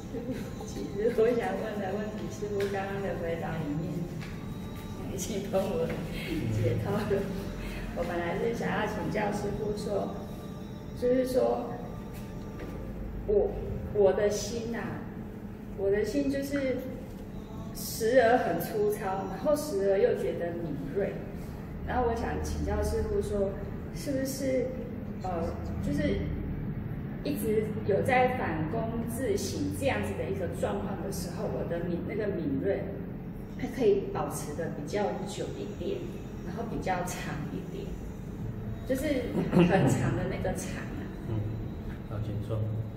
其实我想问的问题，师傅刚刚的回答里面已经帮我解套了。我本来是想要请教师傅说，就是说我的心啊，我的心就是时而很粗糙，然后时而又觉得敏锐。然后我想请教师傅说，是不是就是一直有在反躬自省这样子的一个状况的时候，我的那个敏锐，它可以保持的比较久一点，然后比较长一点，就是很长的那个长啊。 好，请说。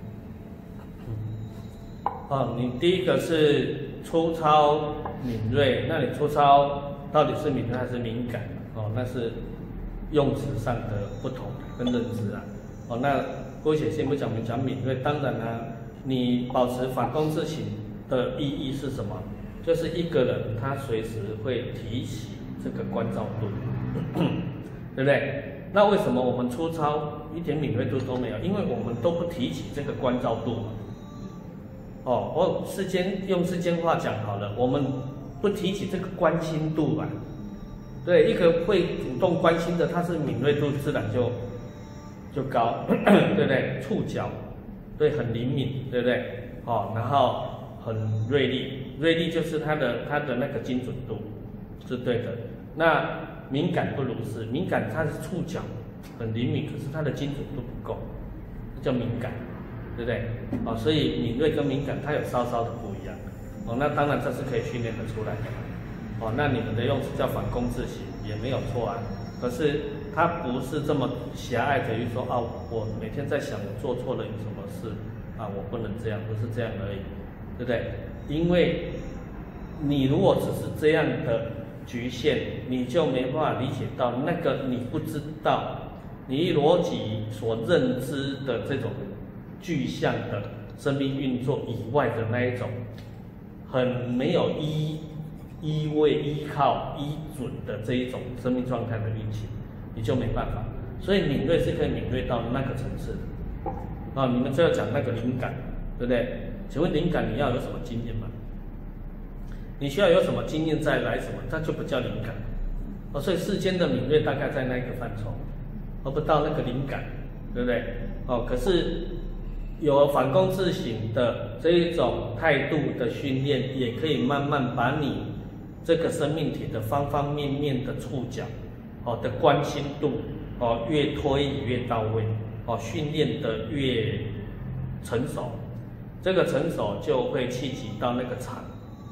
你第一个是粗糙敏锐，那你粗糙到底是敏锐还是敏感？那是用词上的不同跟认知啊。那郭姐先不讲，我们讲敏锐。当然呢，你保持反躬自省的意义是什么？就是一个人他随时会提起这个关照度，对不对？那为什么我们粗糙一点敏锐度都没有？因为我们都不提起这个关照度嘛。我用世间话讲好了，我们不提起这个关心度吧。对，一个会主动关心的，他是敏锐度自然就高，对不对？触角，对，很灵敏，对不对？然后很锐利，锐利就是它的那个精准度是对的。那敏感不如是，敏感它是触角很灵敏，可是它的精准度不够，叫敏感，对不对？所以敏锐跟敏感它有稍稍的不一样。那当然这是可以训练得出来的。那你们的用词叫反躬自省也没有错啊，可是它不是这么狭隘的，于说我每天在想我做错了有什么事我不能这样，不是这样而已，对不对？因为你如果只是这样的局限，你就没办法理解到那个你不知道，你逻辑所认知的这种具象的生命运作以外的那一种很没有依偎、依靠、依准的这一种生命状态的运行，你就没办法。所以敏锐是可以敏锐到那个层次的。你们就要讲那个灵感，对不对？请问灵感你要有什么经验吗？你需要有什么经验再来什么，它就不叫灵感。所以世间的敏锐大概在那个范畴，而不到那个灵感，对不对？可是有反躬自省的这一种态度的训练，也可以慢慢把你这个生命体的方方面面的触角，的关心度，越推移越到位，训练的越成熟，这个成熟就会契机到那个长，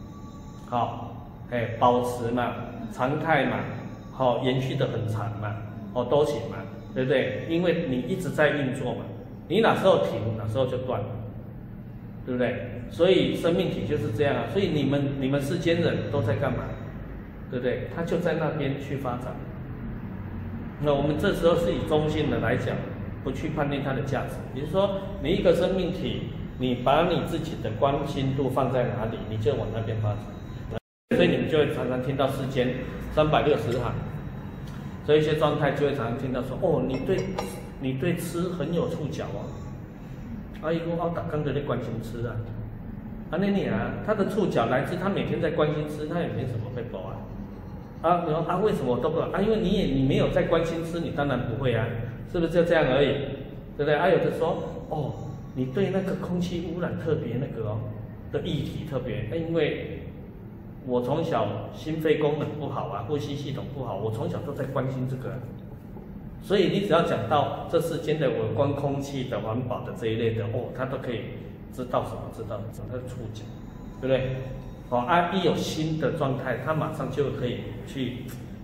保持嘛，常态嘛，延续的很长嘛，都行嘛，对不对？因为你一直在运作嘛，你哪时候停，哪时候就断了，对不对？所以生命体就是这样啊。所以你们世间人都在干嘛？对不对？他就在那边去发展。那我们这时候是以中性的来讲，不去判定它的价值。也就是说，你一个生命体，你把你自己的关心度放在哪里，你就往那边发展。所以你们就会常常听到世间360行，所以一些状态就会常常听到说，你对吃很有触角伊说打刚的在关心吃啊。他的触角来自他每天在关心吃，他也没什么会饱你说为什么我都不懂因为你没有在关心吃，你当然不会啊，是不是就这样而已，对不对？有的说你对那个空气污染特别那个的议题特别，因为我从小心肺功能不好呼吸系统不好，我从小都在关心这个所以你只要讲到这世间的有关空气的环保的这一类的他都可以知道什么，知道他的触角，对不对？一有新的状态，他马上就可以去，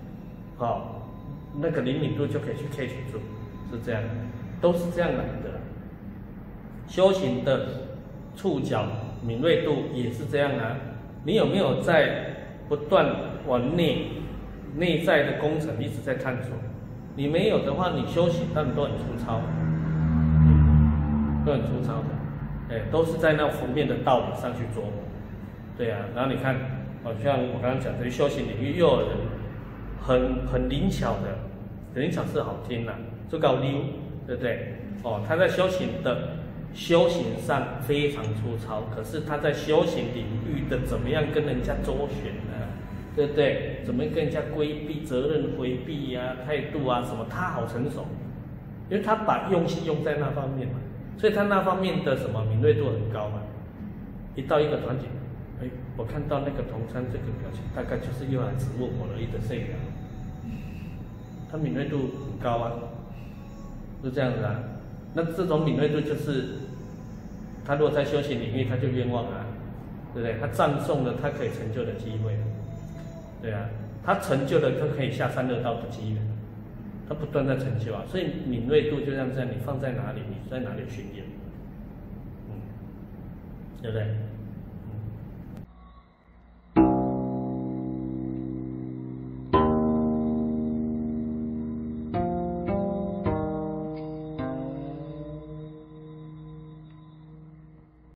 那个灵敏度就可以去 catch 住，是这样，都是这样来的。修行的触角敏锐度也是这样啊。你有没有在不断往内在的工程一直在探索？你没有的话，你修行当然都很粗糙，都很粗糙的，都是在那浮面的道理上去做。对啊，然后你看，像我刚刚讲的修行领域，又有人很灵巧的，灵巧是好听啦，就搞溜，对不对？他在修行的修行上非常粗糙，可是他在修行领域的怎么样跟人家周旋呢？对不对？怎么跟人家规避责任回避啊、态度啊什么，他好成熟，因为他把用心用在那方面嘛，所以他那方面的什么敏锐度很高嘛。一到一个团体，哎，我看到那个同参这个表情，大概就是又来质问我而已的这个，他敏锐度很高啊，是这样子啊。那这种敏锐度就是，他如果在修行领域，他就冤枉啊，对不对？他葬送了他可以成就的机会，对啊，他成就了他可以下三恶道的机缘，他不断在成就啊。所以敏锐度就像这样，你放在哪里，你在哪里训练，对不对？